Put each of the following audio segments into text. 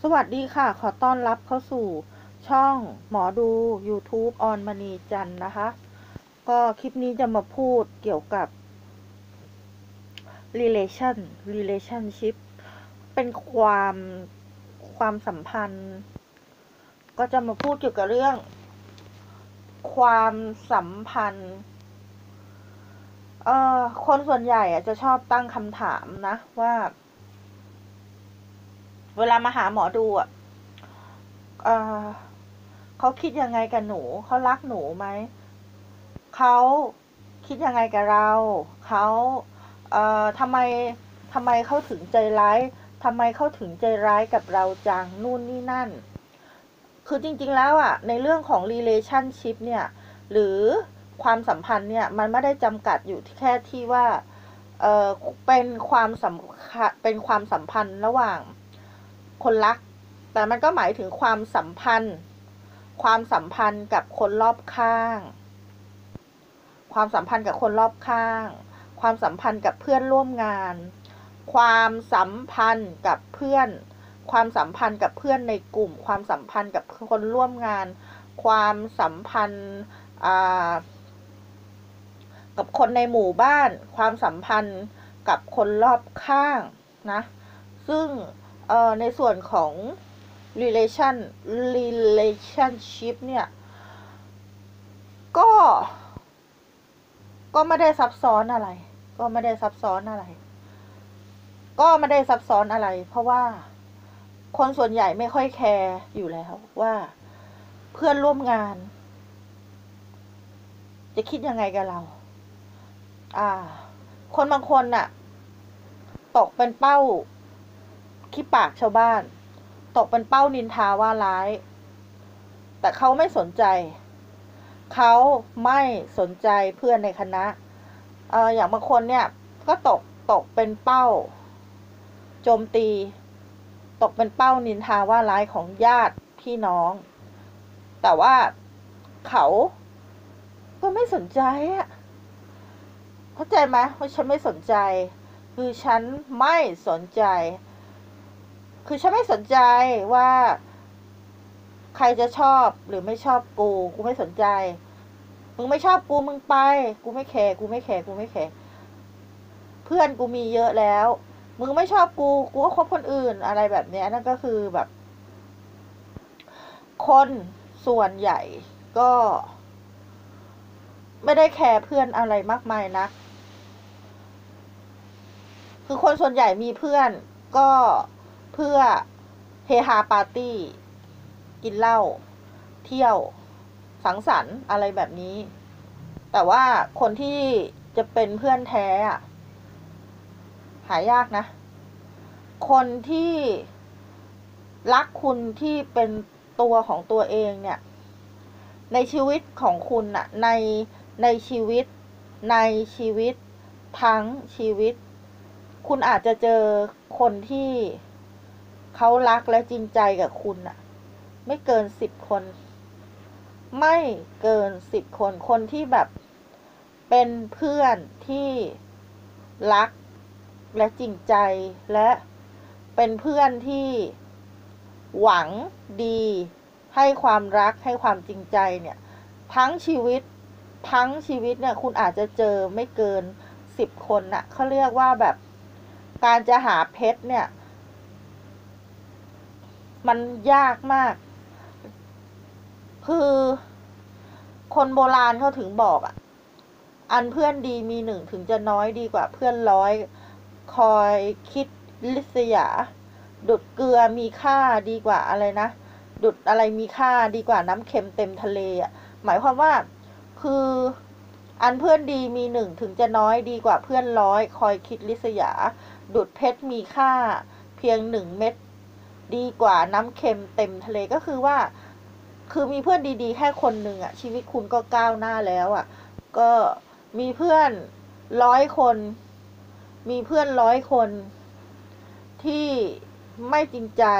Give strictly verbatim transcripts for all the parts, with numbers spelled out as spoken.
สวัสดีค่ะ ขอต้อนรับเข้าสู่ช่องหมอดู YouTube ออนมณีจันทร์นะคะ ก็คลิปนี้จะมาพูดเกี่ยวกับ relation relationship เป็นความความสัมพันธ์ ก็จะมาพูดเกี่ยวกับเรื่องความสัมพันธ์ เอ่อ คนส่วนใหญ่อะจะชอบตั้งคำถามนะว่า เวลามาหาหมอดูอ่ะเอ่อเขาคิดยังไงกับหนู เขารักหนูไหม เขาคิดยังไงกับเรา เขาเอ่อทำไมทำไมเขาถึงใจร้ายทำไมเขาถึงใจร้ายกับเราจัง นู่นนี่นั่น คือจริงๆแล้วอ่ะ ในเรื่องของ relationship เนี่ย หรือความสัมพันธ์เนี่ย มันไม่ได้จำกัดอยู่แค่ที่ว่า เออเป็นความสัมเป็นความสัมพันธ์ระหว่างคนรัก แต่มันก็หมายถึงความสัมพันธ์ ความสัมพันธ์กับคนรอบข้าง ความสัมพันธ์กับคนรอบข้าง ความสัมพันธ์กับเพื่อนร่วมงาน ความสัมพันธ์กับเพื่อน ความสัมพันธ์กับเพื่อนในกลุ่ม ความสัมพันธ์กับคนร่วมงาน ความสัมพันธ์กับคนในหมู่บ้าน ความสัมพันธ์กับคนรอบข้างนะ ซึ่งในส่วนของ relation relationship เนี่ยก็ ก็ไม่ได้ซับซ้อนอะไร ก็ไม่ได้ซับซ้อนอะไร ก็ไม่ได้ซับซ้อนอะไร เพราะว่าคนส่วนใหญ่ไม่ค่อยแคร์อยู่แล้วว่าเพื่อนร่วมงานจะคิดยังไงกับเรา อ่า คนบางคนน่ะตกเป็นเป้าขี้ปากชาวบ้าน ตกเป็นเป้านินทาว่าร้าย แต่เขาไม่สนใจ เขาไม่สนใจเพื่อนในคณะ เอ่อ อย่างบางคนเนี่ยก็ตกตกเป็นเป้าโจมตี ตกเป็นเป้านินทาว่าร้ายของญาติพี่น้อง แต่ว่าเขาก็ไม่สนใจอะเข้าใจไหมว่าฉันไม่สนใจ คือฉันไม่สนใจ คือฉันไม่สนใจว่าใครจะชอบหรือไม่ชอบกู กูไม่สนใจ มึงไม่ชอบกูมึงไป กูไม่แคร์ กูไม่แคร์ กูไม่แคร์ เพื่อนกูมีเยอะแล้ว มึงไม่ชอบกู กูก็คบคนอื่น อะไรแบบนี้ นั่นก็คือแบบ คนส่วนใหญ่ก็ไม่ได้แคร์เพื่อนอะไรมากมายนัก คือคนส่วนใหญ่มีเพื่อนก็เพื่อเฮฮาปาร์ตี้ กินเหล้า เที่ยว สังสรรค์อะไรแบบนี้ แต่ว่าคนที่จะเป็นเพื่อนแท้อะหายากนะ คนที่รักคุณที่เป็นตัวของตัวเองเนี่ย ในชีวิตของคุณน่ะ ในในชีวิต ในชีวิตทั้งชีวิต คุณอาจจะเจอคนที่เขารักและจริงใจกับคุณน่ะ ไม่เกินสิบคน ไม่เกินสิบคน คนที่แบบเป็นเพื่อนที่รักและจริงใจและเป็นเพื่อนที่หวังดีให้ความรักให้ความจริงใจเนี่ย ทั้งชีวิตทั้งชีวิตเนี่ยคุณอาจจะเจอไม่เกินสิบคนน่ะเขาเรียกว่าแบบการจะหาเพชรเนี่ยมันยากมาก คือคนโบราณเขาถึงบอกอ่ะ อันเพื่อนดีมีหนึ่งถึงจะน้อยดีกว่าเพื่อนร้อยคอยคิดลิษยา ดุดเกลือมีค่าดีกว่าอะไรนะ ดุดอะไรมีค่าดีกว่าน้ำเค็มเต็มทะเลอ่ะ หมายความว่าคืออันเพื่อนดีมีหนึ่งถึงจะน้อยดีกว่าเพื่อนร้อยคอยคิดลิษยา ดุดเพชรมีค่าเพียงหนึ่งเม็ดดีกว่าน้ำเค็มเต็มทะเล ก็คือว่าคือมีเพื่อนดีๆแค่คนหนึ่งอ่ะชีวิตคุณก็ก้าวหน้าแล้วอ่ะ ก็มีเพื่อนร้อยคน มีเพื่อนร้อยคนที่ไม่จริงใจ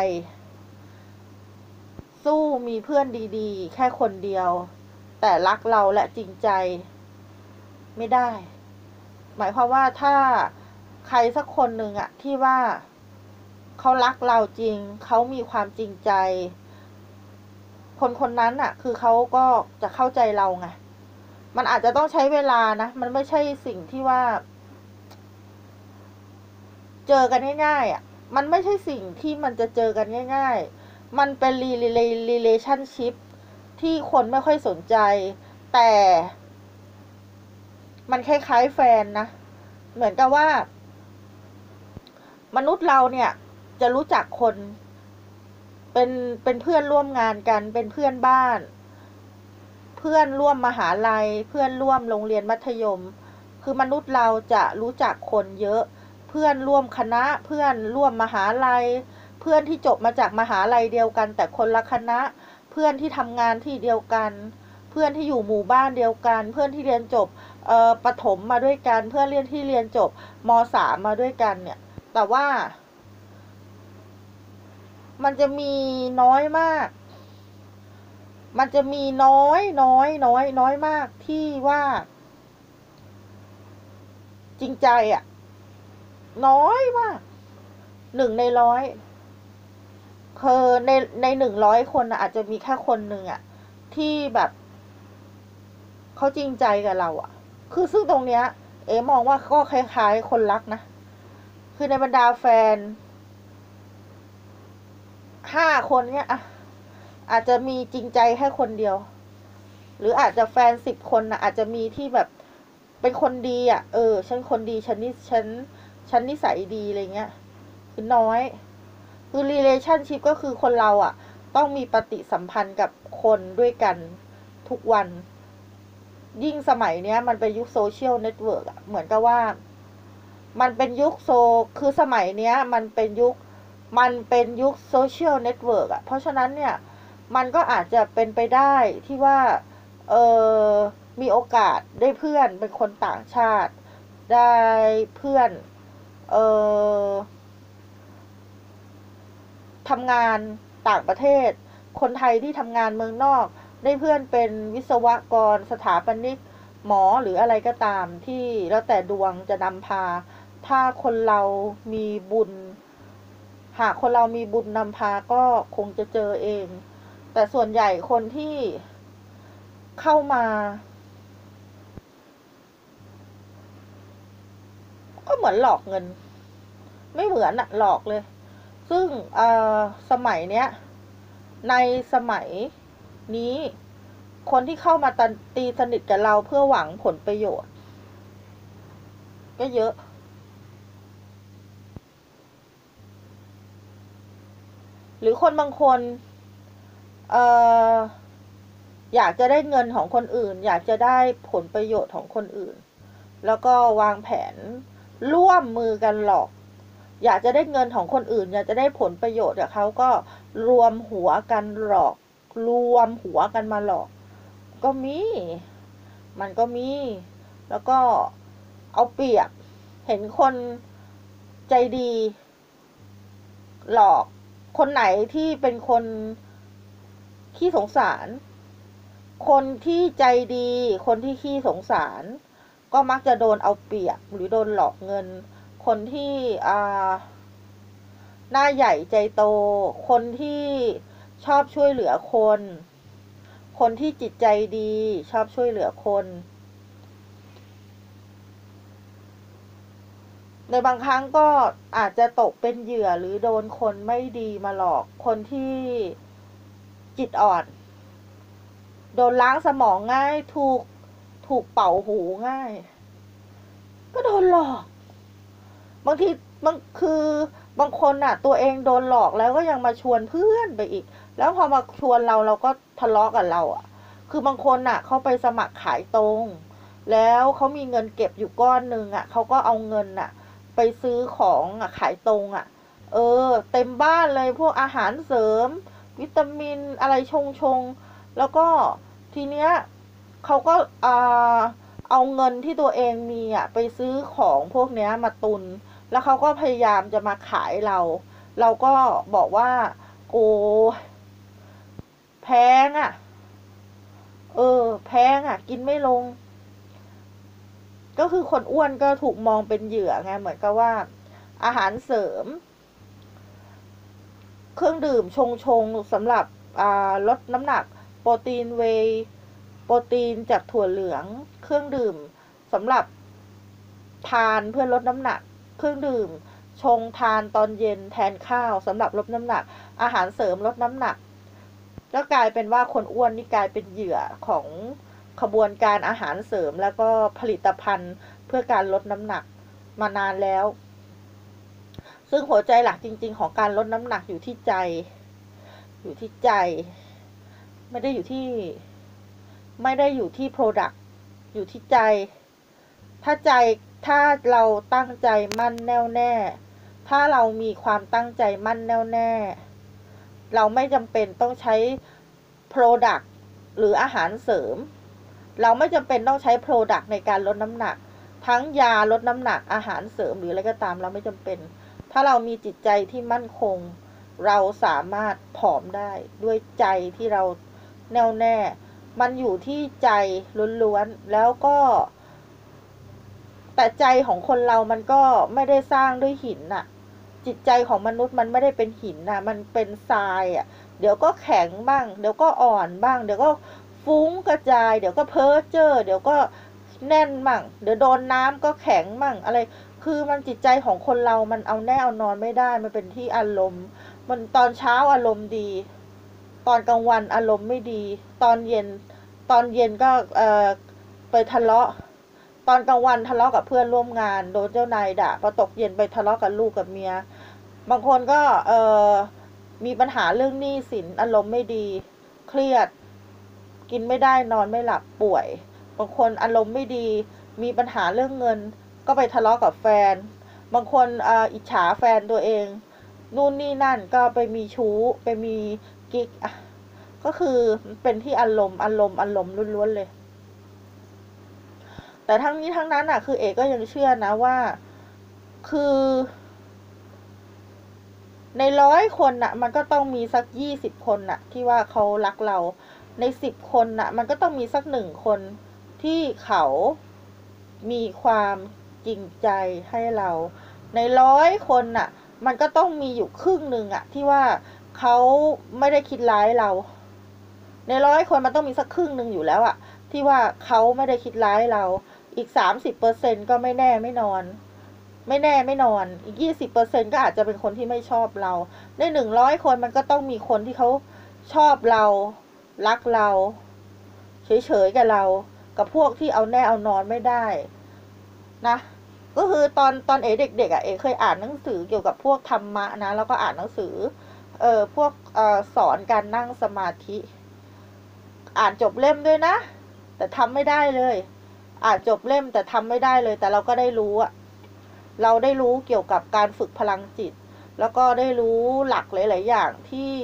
สู้มีเพื่อนดีๆแค่คนเดียวแต่รักเราและจริงใจไม่ได้ หมายความว่าถ้าใครสักคนหนึ่งอะที่ว่าเขารักเราจริงเขามีความจริงใจคนคนนั้นอ่ะคือเขาก็จะเข้าใจเราไงมันอาจจะต้องใช้เวลานะมันไม่ใช่สิ่งที่ว่าเจอกันง่ายๆอ่ะมันไม่ใช่สิ่งที่มันจะเจอกันง่ายๆมันเป็น relationship ที่คนไม่ค่อยสนใจแต่มันคล้ายๆแฟนนะเหมือนกับว่ามนุษย์เราเนี่ยจะรู้จักคนเป็นเป็นเพื่อนร่วมงานกันเป็นเพื่อนบ้านเพื่อนร่วมมหาลัยเพื่อนร่วมโรงเรียนมัธยมคือมนุษย์เราจะรู้จักคนเยอะเพื่อนร่วมคณะเพื่อนร่วมมหาลัยเพื่อนที่จบมาจากมหาลัยเดียวกันแต่คนละคณะเพื่อนที่ทำงานที่เดียวกันเพื่อนที่อยู่หมู่บ้านเดียวกันเพื่อนที่เรียนจบเอ่อประถมมาด้วยกันเพื่อนเรียนที่เรียนจบมสามมาด้วยกันเนี่ยแต่ว่ามันจะมีน้อยมากมันจะมีน้อยน้อยน้อยน้อยมากที่ว่าจริงใจอ่ะน้อยมากหนึ่งในร้อยคือในในหนึ่งร้อยคนนะอาจจะมีแค่คนหนึ่งอ่ะที่แบบเขาจริงใจกับเราอ่ะคือซึ่งตรงเนี้ยเอ๋มองว่าก็คล้ายๆคนรักนะคือในบรรดาแฟนห้าคนเนี้ยอ่ะอาจจะมีจริงใจแค่คนเดียวหรืออาจจะแฟนสิบคนนะอาจจะมีที่แบบเป็นคนดีอ่ะเออฉันคนดีฉันนี่ฉันฉันนิสัยดีอะไรเงี้ยคือน้อยคือ relationship ก็คือคนเราอ่ะต้องมีปฏิสัมพันธ์กับคนด้วยกันทุกวันยิ่งสมัยเนี้ยมันเป็นยุคโซเชียลเน็ตเวิร์กอ่ะเหมือนกับว่ามันเป็นยุคโซคือสมัยเนี้ยมันเป็นยุคมันเป็นยุคโซเชียลเน็ตเวิร์กอ่ะเพราะฉะนั้นเนี่ยมันก็อาจจะเป็นไปได้ที่ว่าเออมีโอกาสได้เพื่อนเป็นคนต่างชาติได้เพื่อนเออทำงานต่างประเทศคนไทยที่ทำงานเมืองนอกได้เพื่อนเป็นวิศวกรสถาปนิกหมอหรืออะไรก็ตามที่แล้วแต่ดวงจะนำพาถ้าคนเรามีบุญหากคนเรามีบุญนำพาก็คงจะเจอเองแต่ส่วนใหญ่คนที่เข้ามาก็เหมือนหลอกเงินไม่เหมือนอะหลอกเลยซึ่งสมัยเนี้ยในสมัยนี้คนที่เข้ามาตีสนิทกับเราเพื่อหวังผลประโยชน์ก็เยอะหรือคนบางคนเอ่ออยากจะได้เงินของคนอื่นอยากจะได้ผลประโยชน์ของคนอื่นแล้วก็วางแผนร่วมมือกันหลอกอยากจะได้เงินของคนอื่นอยากจะได้ผลประโยชน์จากเขาก็รวมหัวกันหลอกรวมหัวกันมาหลอกก็มีมันก็มีแล้วก็เอาเปรียบเห็นคนใจดีหลอกคนไหนที่เป็นคนขี้สงสารคนที่ใจดีคนที่ขี้สงสารก็มักจะโดนเอาเปรียบหรือโดนหลอกเงินคนที่อ่าหน้าใหญ่ใจโตคนที่ชอบช่วยเหลือคนคนที่จิตใจดีชอบช่วยเหลือคนในบางครั้งก็อาจจะตกเป็นเหยื่อหรือโดนคนไม่ดีมาหลอกคนที่จิตอ่อนโดนล้างสมองง่ายถูกถูกเป่าหูง่ายก็โดนหลอกบางทีบางคือบางคนน่ะตัวเองโดนหลอกแล้วก็ยังมาชวนเพื่อนไปอีกแล้วพอมาชวนเราเราก็ทะเลาะกับเราอ่ะคือบางคนน่ะเขาไปสมัครขายตรงแล้วเขามีเงินเก็บอยู่ก้อนหนึ่งอ่ะเขาก็เอาเงินน่ะไปซื้อของอ่ะขายตรงอ่ะเออเต็มบ้านเลยพวกอาหารเสริมวิตามินอะไรชงชงแล้วก็ทีเนี้ยเขาก็อ่าเอาเงินที่ตัวเองมีอ่ะไปซื้อของพวกเนี้ยมาตุนแล้วเขาก็พยายามจะมาขายเราเราก็บอกว่าโอ้แพงอ่ะเออแพงอ่ะกินไม่ลงก็คือคนอ้วนก็ถูกมองเป็นเหยื่อไงเหมือนกับว่าอาหารเสริมเครื่องดื่มชงชงสำหรับลดน้ำหนักโปรตีนเวย์โปรตีนจากถั่วเหลืองเครื่องดื่มสำหรับทานเพื่อลดน้ำหนักเครื่องดื่มชงทานตอนเย็นแทนข้าวสำหรับลดน้ำหนักอาหารเสริมลดน้ำหนักก็กลายเป็นว่าคนอ้วนนี่กลายเป็นเหยื่อของขบวนการอาหารเสริมแล้วก็ผลิตภัณฑ์เพื่อการลดน้ำหนักมานานแล้วซึ่งหัวใจหลักจริงๆของการลดน้ำหนักอยู่ที่ใจอยู่ที่ใจไม่ได้อยู่ที่ไม่ได้อยู่ที่ product อยู่ที่ใจถ้าใจถ้าเราตั้งใจมั่นแน่วแน่ถ้าเรามีความตั้งใจมั่นแน่วแน่เราไม่จำเป็นต้องใช้ product หรืออาหารเสริมเราไม่จำเป็นต้องใช้ product ในการลดน้ำหนักทั้งยาลดน้ำหนักอาหารเสริมหรืออะไรก็ตามเราไม่จำเป็นถ้าเรามีจิตใจที่มั่นคงเราสามารถผอมได้ด้วยใจที่เราแน่วแน่มันอยู่ที่ใจล้วนๆแล้วก็แต่ใจของคนเรามันก็ไม่ได้สร้างด้วยหินน่ะจิตใจของมนุษย์มันไม่ได้เป็นหินน่ะมันเป็นทรายอ่ะเดี๋ยวก็แข็งบ้างเดี๋ยวก็อ่อนบ้างเดี๋ยวก็ฟุ้งกระจายเดี๋ยวก็เพ้อเจ้อเดี๋ยวก็แน่นมั่งเดี๋ยวโดนน้ำก็แข็งมั่งอะไรคือมันจิตใจของคนเรามันเอาแน่เอานอนไม่ได้มันเป็นที่อารมณ์มันตอนเช้าอารมณ์ดีตอนกลางวันอารมณ์ไม่ดีตอนเย็นตอนเย็นก็เอ่อไปทะเลาะตอนกลางวันทะเลาะกับเพื่อนร่วมงานโดนเจ้านายด่าพอตกเย็นไปทะเลาะกับลูกกับเมียบางคนก็เอ่อมีปัญหาเรื่องหนี้สินอารมณ์ไม่ดีเครียดกินไม่ได้นอนไม่หลับป่วยบางคนอารมณ์ไม่ดีมีปัญหาเรื่องเงินก็ไปทะเลาะกับแฟนบางคนเอ่ออิจฉาแฟนตัวเองนู่นนี่นั่นก็ไปมีชู้ไปมีกิ๊กก็คือเป็นที่อารมณ์อารมณ์อารมณ์ล้วนๆเลยแต่ทั้งนี้ทั้งนั้นอ่ะคือเอกก็ยังเชื่อนะว่าคือในร้อยคนน่ะมันก็ต้องมีสักยี่สิบคนน่ะที่ว่าเขารักเราในสิบคนน่ะมันก็ต้องมีสักหนึ่งคนที่เขามีความจริงใจให้เราในร้อยคนน่ะมันก็ต้องมีอยู่ครึ่งหนึ่งอะที่ว่าเขาไม่ได้คิดร้ายเราในร้อยคนมันต้องมีสักครึ่งหนึ่งอยู่แล้วอะที่ว่าเขาไม่ได้คิดร้ายเราอีกสามสิบเปอร์เซ็นต์ก็ไม่แน่ไม่นอนไม่แน่ไม่นอนอีกยี่สิบเปอร์เซ็นต์ก็อาจจะเป็นคนที่ไม่ชอบเราในหนึ่งร้อยคนมันก็ต้องมีคนที่เขาชอบเรารักเราเฉยๆกับเรากับพวกที่เอาแน่เอานอนไม่ได้นะก็คือตอนตอนเอ๋เด็กๆอ่ะเอ๋เคยอ่านหนังสือเกี่ยวกับพวกธรรมะนะแล้วก็อ่านหนังสือเออพวกเออสอนการนั่งสมาธิอ่านจบเล่มด้วยนะแต่ทำไม่ได้เลยอ่านจบเล่มแต่ทำไม่ได้เลยแต่เราก็ได้รู้อะเราได้รู้เกี่ยวกับการฝึกพลังจิตแล้วก็ได้รู้หลักหลายๆอย่างที่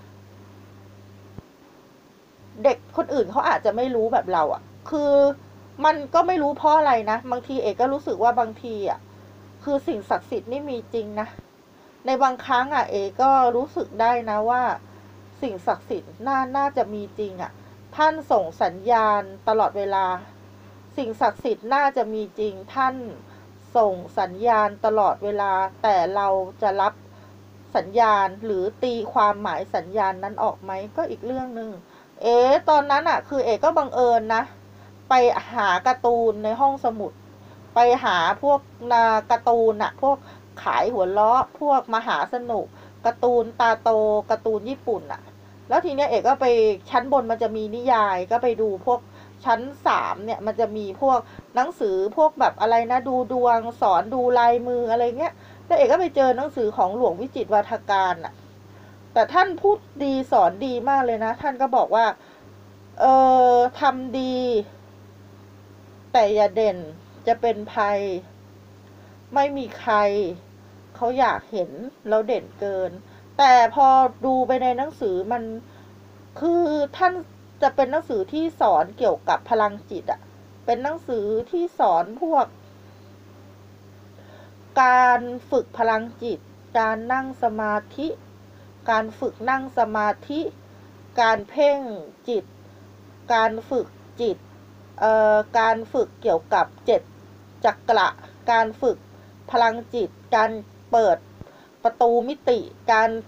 เด็กคนอื่นเขาอาจจะไม่รู้แบบเราอะคือมันก็ไม่รู้เพราะอะไรนะบางทีเอกก็รู้สึกว่าบางทีอะคือสิ่งศักดิ์สิทธิ์นี่มีจริงนะในบางครั้งอะเอกก็รู้สึกได้นะว่าสิ่งศักดิ์สิทธิ์น่าน่าจะมีจริงอะท่านส่งสัญญาณตลอดเวลาสิ่งศักดิ์สิทธิ์น่าจะมีจริงท่านส่งสัญญาณตลอดเวลาแต่เราจะรับสัญญาณหรือตีความหมายสัญญาณนั้นออกไหมก็อีกเรื่องนึงเอ๋ตอนนั้นอะคือเอ๋ก็บังเอิญนะไปหาการ์ตูนในห้องสมุดไปหาพวกนาการ์ตูนอะพวกขายหัวเราะพวกมหาสนุกการ์ตูนตาโตการ์ตูนญี่ปุ่นอะแล้วทีเนี้ยเอกก็ไปชั้นบนมันจะมีนิยายก็ไปดูพวกชั้นสามเนี่ยมันจะมีพวกหนังสือพวกแบบอะไรนะดูดวงสอนดูลายมืออะไรเงี้ยแล้วเอกก็ไปเจอหนังสือของหลวงวิจิตรวาทการอะแต่ท่านพูดดีสอนดีมากเลยนะท่านก็บอกว่าเออทำดีแต่อย่าเด่นจะเป็นภัยไม่มีใครเขาอยากเห็นเราเด่นเกินแต่พอดูไปในหนังสือมันคือท่านจะเป็นหนังสือที่สอนเกี่ยวกับพลังจิตอะเป็นหนังสือที่สอนพวกการฝึกพลังจิตการนั่งสมาธิการฝึกนั่งสมาธิการเพ่งจิตการฝึกจิตเอ่อการฝึกเกี่ยวกับเจ็ดจักระการฝึกพลังจิตการเปิดประตูมิติการ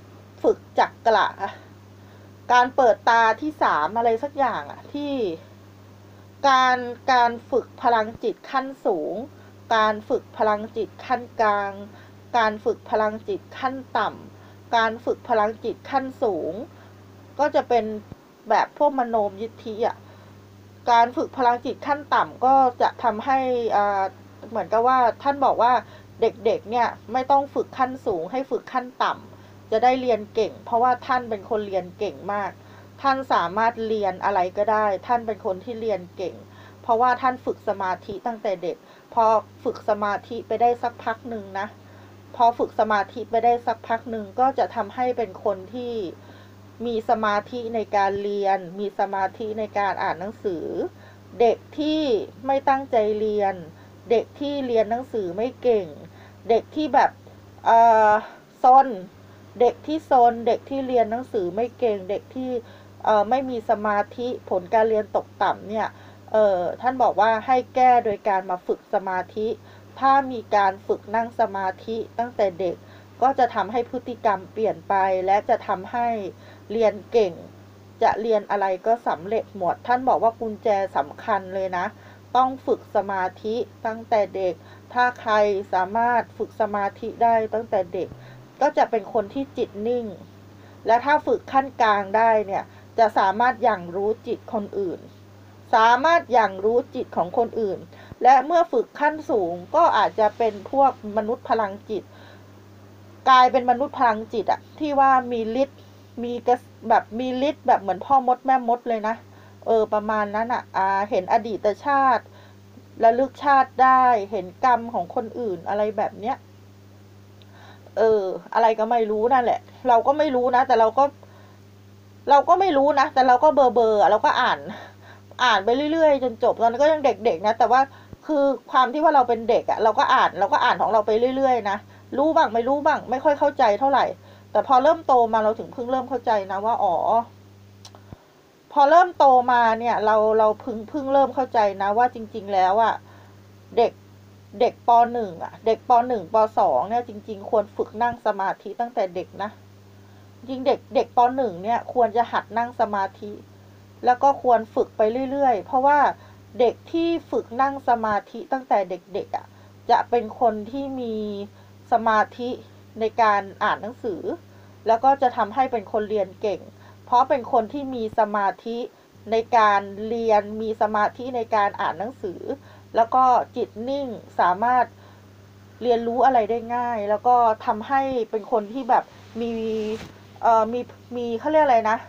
ฝึกจักระการเปิดตาที่สามอะไรสักอย่างอะที่การการฝึกพลังจิตขั้นสูงการฝึกพลังจิตขั้นกลางการฝึกพลังจิตขั้นต่ำการฝึกพลังจิตขั้นสูงก็จะเป็นแบบพวกมโนมยิทธิอ่ะการฝึกพลังจิตขั้นต่ำก็จะทำให้อ่าเหมือนกับว่าท่านบอกว่าเด็กๆเนี่ยไม่ต้องฝึกขั้นสูงให้ฝึกขั้นต่ำจะได้เรียนเก่งเพราะว่าท่านเป็นคนเรียนเก่งมากท่านสามารถเรียนอะไรก็ได้ท่านเป็นคนที่เรียนเก่งเพราะว่าท่านฝึกสมาธิตั้งแต่เด็กพอฝึกสมาธิไปได้สักพักหนึ่งนะพอฝึกสมาธิไปได้สักพักหนึ่งก็จะทำให้เป็นคนที่มีสมาธิในการเรียนมีสมาธิในการอ่านหนังสือเด็กที่ไม่ตั้งใจเรียนเด็กที่เรียนหนังสือไม่เก่งเด็กที่แบบเอ่อซนเด็กที่ซนเด็กที่เรียนหนังสือไม่เก่งเด็กที่เอ่อไม่มีสมาธิผลการเรียนตกต่ำเนี่ยเอ่อท่านบอกว่าให้แก้โดยการมาฝึกสมาธิถ้ามีการฝึกนั่งสมาธิตั้งแต่เด็กก็จะทำให้พฤติกรรมเปลี่ยนไปและจะทำให้เรียนเก่งจะเรียนอะไรก็สำเร็จหมดท่านบอกว่ากุญแจสำคัญเลยนะต้องฝึกสมาธิตั้งแต่เด็กถ้าใครสามารถฝึกสมาธิได้ตั้งแต่เด็กก็จะเป็นคนที่จิตนิ่งและถ้าฝึกขั้นกลางได้เนี่ยจะสามารถอย่างรู้จิตคนอื่นสามารถอย่างรู้จิตของคนอื่นและเมื่อฝึกขั้นสูงก็อาจจะเป็นพวกมนุษย์พลังจิตกลายเป็นมนุษย์พลังจิตอะที่ว่ามีฤทธิ์มีแบบมีฤทธิ์แบบเหมือนพ่อมดแม่มดเลยนะเออประมาณนั้นอะอ่าเห็นอดีตชาติระลึกชาติได้เห็นกรรมของคนอื่นอะไรแบบเนี้ยเอออะไรก็ไม่รู้นั่นแหละเราก็ไม่รู้นะแต่เราก็เราก็ไม่รู้นะแต่เราก็เบอร์เบอร์เราก็อ่านอ่านไปเรื่อยๆจนจบตอนนั้นก็ยังเด็กๆนะแต่ว่าคือความที่ว่าเราเป็นเด็กอะเราก็อ่านเราก็อ่านของเราไปเรื่อยๆนะรู้บ้างไม่รู้บ้างไม่ค่อยเข้าใจเท่าไหร่แต่พอเริ่มโตมาเราถึงเพิ่งเริ่มเข้าใจนะว่าอ๋อพอเริ่มโตมาเนี่ยเราเราเพิ่งเพิ่งเริ่มเข้าใจนะว่าจริงๆแล้วอะเด็กเด็กป.หนึ่ง อ่ะเด็กป.หนึ่ง ป.สอง เนี่ยจริงๆควรฝึกนั่งสมาธิตั้งแต่เด็กนะจริงเด็กเด็กป.หนึ่ง เนี่ยควรจะหัดนั่งสมาธิแล้วก็ควรฝึกไปเรื่อยๆเพราะว่าเด็กที่ฝึกนั่งสมาธิตั้งแต่เด็กๆอ่ะจะเป็นคนที่มีสมาธิในการอ่านหนังสือแล้วก็จะทำให้เป็นคนเรียนเก่งเพราะเป็นคนที่มีสมาธิในการเรียนมีสมาธิในการอ่านหนังสือแล้วก็จิตนิ่งสามารถเรียนรู้อะไรได้ง่ายแล้วก็ทำให้เป็นคนที่แบบมีเอ่อมีมีเขาเรียกอะไรนะ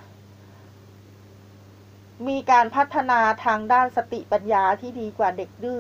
มีการพัฒนาทางด้านสติปัญญาที่ดีกว่าเด็กดื้อ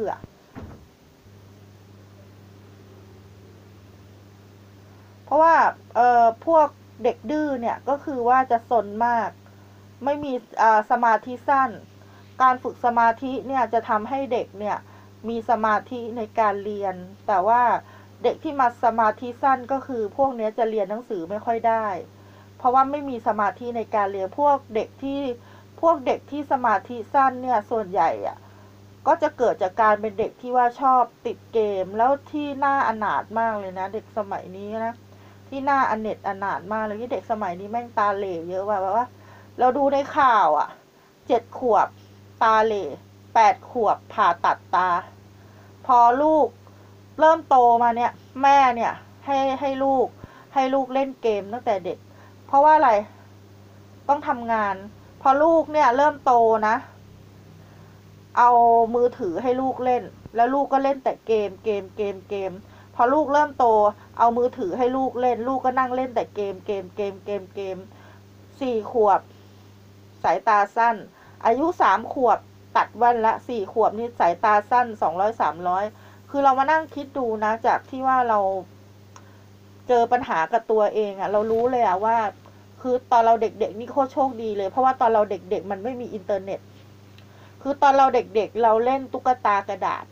เพราะว่าเอ่อพวกเด็กดื้อเนี่ยก็คือว่าจะซนมากไม่มีอ่าสมาธิสั้นการฝึกสมาธิเนี่ยจะทำให้เด็กเนี่ยมีสมาธิในการเรียนแต่ว่าเด็กที่มาสมาธิสั้นก็คือพวกนี้จะเรียนหนังสือไม่ค่อยได้เพราะว่าไม่มีสมาธิในการเรียนพวกเด็กที่พวกเด็กที่สมาธิสั้นเนี่ยส่วนใหญ่อะก็จะเกิดจากการเป็นเด็กที่ว่าชอบติดเกมแล้วที่น่าอนาถมากเลยนะเด็กสมัยนี้นะที่น่าอเนจอนาถมากเลยที่เด็กสมัยนี้แม่งตาเหล่เยอะว่ะแบบว่าเราดูในข่าวอ่ะเจ็ดขวบตาเหล่แปดขวบผ่าตัดตาพอลูกเริ่มโตมาเนี่ยแม่เนี่ยให้ให้ลูกให้ลูกเล่นเกมตั้งแต่เด็กเพราะว่าอะไรต้องทำงานพอลูกเนี่ยเริ่มโตนะเอามือถือให้ลูกเล่นแล้วลูกก็เล่นแต่เกมเกมเกมเกมพอลูกเริ่มโตเอามือถือให้ลูกเล่นลูกก็นั่งเล่นแต่เกมเกมเกมเกมเกมสี่ขวบสายตาสั้นอายุสามขวบตัดแว่นละสี่ขวบนี่สายตาสั้นสองร้อยสามร้อยคือเรามานั่งคิดดูนะจากที่ว่าเราเจอปัญหากับตัวเองอะเรารู้เลยอะว่าคือตอนเราเด็กๆนี่โคตรโชคดีเลยเพราะว่าตอนเราเด็กๆมันไม่มีอินเทอร์เน็ตคือตอนเราเด็กๆเราเล่นตุ๊กตากระดาษ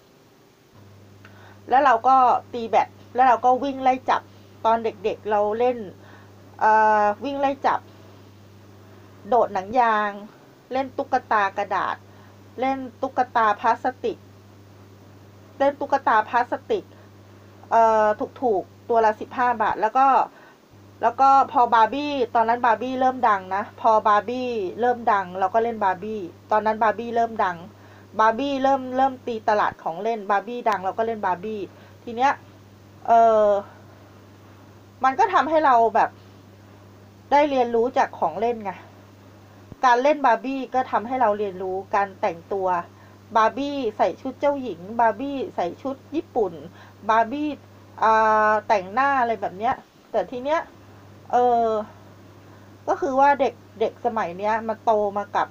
แล้วเราก็ตีแบดแล้วเราก็วิ่งไล่จับตอนเด็กๆเราเล่นเอ่อวิ่งไล่จับโดดหนังยางเล่นตุ๊กตากระดาษเล่นตุ๊กตาพลาสติกเล่นตุ๊กตาพลาสติกเอ่อถูกๆตัวละสิบห้าบาทแล้วก็แล้วก็พอบาร์บี้ตอนนั้นบาร์บี้เริ่มดังนะพอบาร์บี้เริ่มดังเราก็เล่นบาร์บี้ตอนนั้นบาร์บี้เริ่มดังบาร์บี้เริ่มเริ่มตีตลาดของเล่นบาร์บี้ดังเราก็เล่นบาร์บี้ทีเนี้ยเออมันก็ทำให้เราแบบได้เรียนรู้จากของเล่นไงการเล่นบาร์บี้ก็ทำให้เราเรียนรู้การแต่งตัวบาร์บี้ใส่ชุดเจ้าหญิงบาร์บี้ใส่ชุดญี่ปุ่นบาร์บี้แต่งหน้าอะไรแบบเนี้ยแต่ทีเนี้ยเออก็คือว่าเด็กเด็กสมัยเนี้ยมันโตมากับ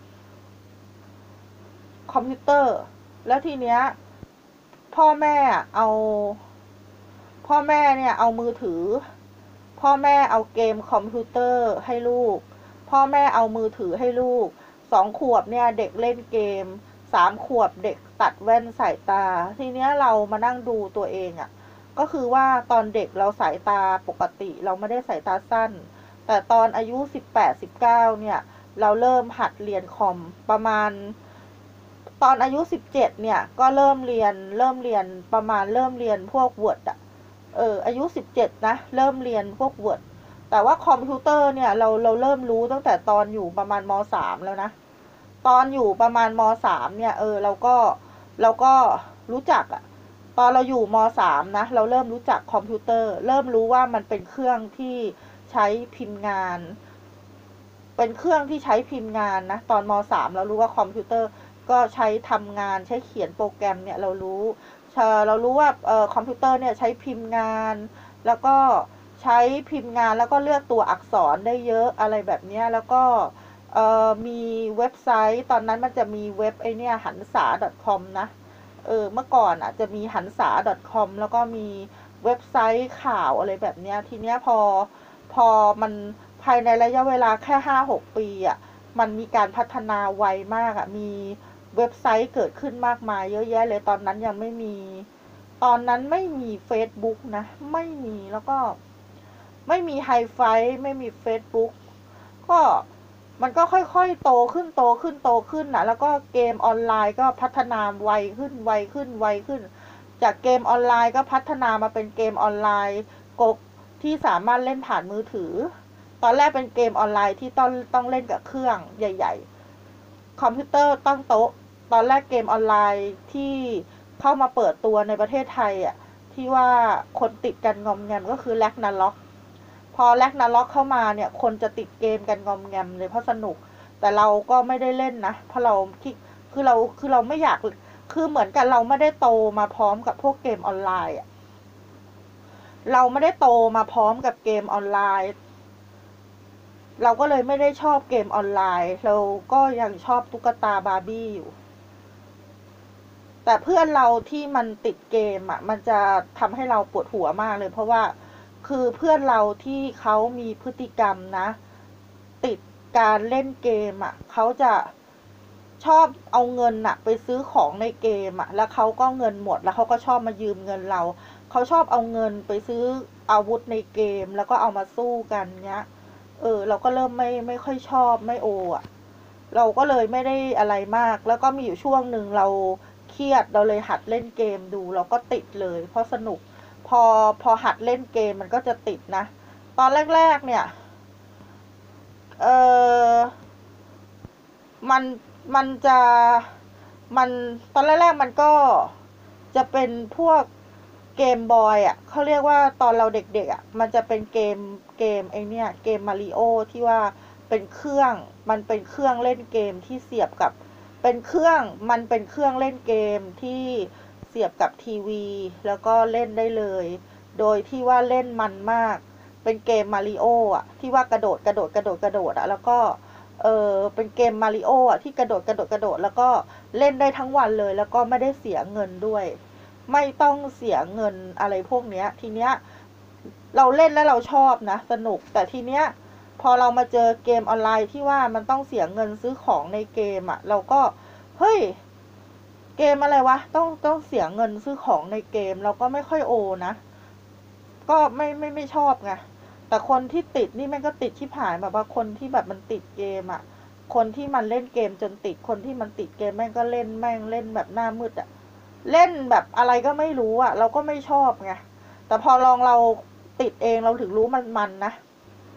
คอมพิวเตอร์แล้วทีเนี้ยพ่อแม่เอาพ่อแม่เนี่ยเอามือถือพ่อแม่เอาเกมคอมพิวเตอร์ให้ลูกพ่อแม่เอามือถือให้ลูกสองขวบเนี่ยเด็กเล่นเกมสามขวบเด็กตัดแว่นสายตาทีเนี้ยเรามานั่งดูตัวเองอะ่ะก็คือว่าตอนเด็กเราสายตาปกติเราไม่ได้สายตาสั้นแต่ตอนอายุสิบแปด สิบเก้าเนี่ยเราเริ่มหัดเรียนคอมประมาณตอนอายุสิบเจ็ดเนี่ยก็เริ่มเรียนเริ่มเรียนประมาณเริ่มเรียนพวก Word อ่ะเอออายุสิบเจ็ดนะเริ่มเรียนพวก Word แต่ว่าคอมพิวเตอร์เนี่ยเราเราเริ่มรู้ตั้งแต่ตอนอยู่ประมาณม.สาม แล้วนะตอนอยู่ประมาณม.สาม เนี่ยเออเราก็เราก็รู้จักอะตอนเราอยู่ม.สาม นะเราเริ่มรู้จักคอมพิวเตอร์เริ่มรู้ว่ามันเป็นเครื่องที่ใช้พิมพ์งานเป็นเครื่องที่ใช้พิมพ์งานนะตอนม.สาม เรารู้ว่าคอมพิวเตอร์ก็ใช้ทำงานใช้เขียนโปรแกรมเนี่ยเรารู้เรารู้ว่าเอ่อคอมพิวเตอร์เนี่ยใช้พิมพ์งานแล้วก็ใช้พิมพ์งานแล้วก็เลือกตัวอักษรได้เยอะอะไรแบบนี้แล้วก็เอ่อมีเว็บไซต์ตอนนั้นมันจะมีเว็บไอเนี่ยหันษา .com นะเออเมื่อก่อนอ่ะจะมีหันษา .com แล้วก็มีเว็บไซต์ข่าวอะไรแบบเนี้ยทีเนี้ยพอพอมันภายในระยะเวลาแค่ ห้าหก ปีอ่ะมันมีการพัฒนาไวมากอ่ะมีเว็บไซต์เกิดขึ้นมากมายเยอะแยะเลยตอนนั้นยังไม่มีตอนนั้นไม่มี Facebook นะไม่มีแล้วก็ไม่มีไฮไฟไม่มี Facebook ก็มันก็ค่อยๆโตขึ้นโตขึ้นโตขึ้นนะแล้วก็เกมออนไลน์ก็พัฒนาไวขึ้นไวขึ้นไวขึ้นจากเกมออนไลน์ก็พัฒนามาเป็นเกมออนไลน์กบที่สามารถเล่นผ่านมือถือตอนแรกเป็นเกมออนไลน์ที่ต้องต้องเล่นกับเครื่องใหญ่ๆคอมพิวเตอร์ตั้งโต๊ะตอนแรกเกมออนไลน์ที่เข้ามาเปิดตัวในประเทศไทยอ่ะที่ว่าคนติดกันงอมแงมก็คือแลกนาล็อกพอแลกนาล็อกเข้ามาเนี่ยคนจะติดเกมกันงอมแงมเลยเพราะสนุกแต่เราก็ไม่ได้เล่นนะเพราะเราคือเราคือเราไม่อยากคือเหมือนกันเราไม่ได้โตมาพร้อมกับพวกเกมออนไลน์อ่ะเราไม่ได้โตมาพร้อมกับเกมออนไลน์เราก็เลยไม่ได้ชอบเกมออนไลน์เราก็ยังชอบตุ๊กตาบาร์บี้อยู่แต่เพื่อนเราที่มันติดเกมอ่ะมันจะทำให้เราปวดหัวมากเลยเพราะว่าคือเพื่อนเราที่เขามีพฤติกรรมนะติดการเล่นเกมอ่ะเขาจะชอบเอาเงินอะไปซื้อของในเกมอะแล้วเขาก็เงินหมดแล้วเขาก็ชอบมายืมเงินเราเขาชอบเอาเงินไปซื้ออาวุธในเกมแล้วก็เอามาสู้กันเนี้ยเออเราก็เริ่มไม่ไม่ค่อยชอบไม่โออะเราก็เลยไม่ได้อะไรมากแล้วก็มีอยู่ช่วงหนึ่งเราเครียดเราเลยหัดเล่นเกมดูเราก็ติดเลยเพราะสนุกพอพอหัดเล่นเกมมันก็จะติดนะตอนแรกๆเนี่ยเออมันมันจะมันตอนแรกๆมันก็จะเป็นพวกเกมบอยอ่ะเขาเรียกว่าตอนเราเด็กๆอ่ะมันจะเป็นเกมเกมไอเนี้ยเกมมาริโอที่ว่าเป็นเครื่องมันเป็นเครื่องเล่นเกมที่เสียบกับเป็นเครื่องมันเป็นเครื่องเล่นเกมที่เสียบกับทีวีแล้วก็เล่นได้เลยโดยที่ว่าเล่นมันมากเป็นเกมมาริโออ่ะที่ว่ากระโดดกระโดดกระโดดกระโดดอ่ะแล้วก็เออเป็นเกมมาริโออ่ะที่กระโดดกระโดดกระโดดแล้วก็เล่นได้ทั้งวันเลยแล้วก็ไม่ได้เสียเงินด้วยไม่ต้องเสียเงินอะไรพวกเนี้ยทีเนี้ยเราเล่นแล้วเราชอบนะสนุกแต่ทีเนี้ยพอเรามาเจอเกมออนไลน์ที่ว่ามันต้องเสียเงินซื้อของในเกมอ่ะเราก็เฮ้ยเกมอะไรวะต้องต้องเสียเงินซื้อของในเกมเราก็ไม่ค่อยโอนะก็ไม่ไม่ไม่ชอบไงแต่คนที่ติดนี่มันก็ติดชิบหายแบบว่าคนที่แบบมันติดเกมอ่ะคนที่มันเล่นเกมจนติดคนที่มันติดเกมแม่งก็เล่นแม่งเล่นแบบหน้ามืดอ่ะเล่นแบบอะไรก็ไม่รู้อ่ะเราก็ไม่ชอบไงแต่พอลองเราติดเองเราถึงรู้มันมันนะ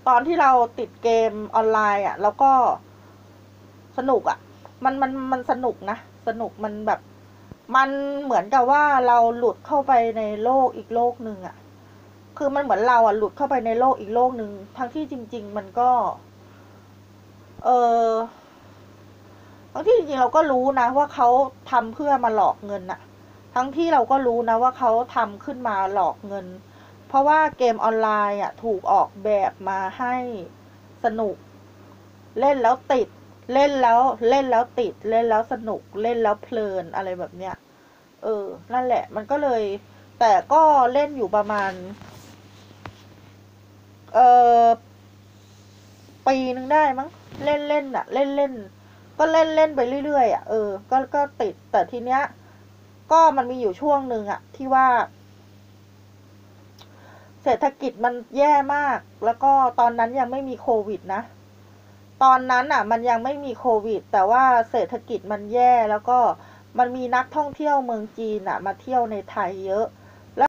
ตอนที่เราติดเกมออนไลน์อ่ะแล้วก็สนุกอ่ะมันมันมันสนุกนะสนุกมันแบบมันเหมือนกับว่าเราหลุดเข้าไปในโลกอีกโลกหนึ่งอ่ะคือมันเหมือนเราอ่ะหลุดเข้าไปในโลกอีกโลกหนึ่งทั้งที่จริงๆมันก็เออทั้งที่จริงๆเราก็รู้นะว่าเขาทำเพื่อมาหลอกเงินอะทั้งที่เราก็รู้นะว่าเขาทำขึ้นมาหลอกเงินเพราะว่าเกมออนไลน์อะถูกออกแบบมาให้สนุกเล่นแล้วติดเล่นแล้วเล่นแล้วติดเล่นแล้วสนุกเล่นแล้วเพลินอะไรแบบเนี้ยเออนั่นแหละมันก็เลยแต่ก็เล่นอยู่ประมาณเออปีนึงได้มั้งเล่นเล่นอะเล่นเล่นก็เล่นเล่นไปเรื่อยๆอะเออก็ก็ติดแต่ทีเนี้ยก็มันมีอยู่ช่วงหนึ่งอะที่ว่าเศรษฐกิจมันแย่มากแล้วก็ตอนนั้นยังไม่มีโควิดนะตอนนั้นอะมันยังไม่มีโควิดแต่ว่าเศรษฐกิจมันแย่แล้วก็มันมีนักท่องเที่ยวเมืองจีนอะมาเที่ยวในไทยเยอะ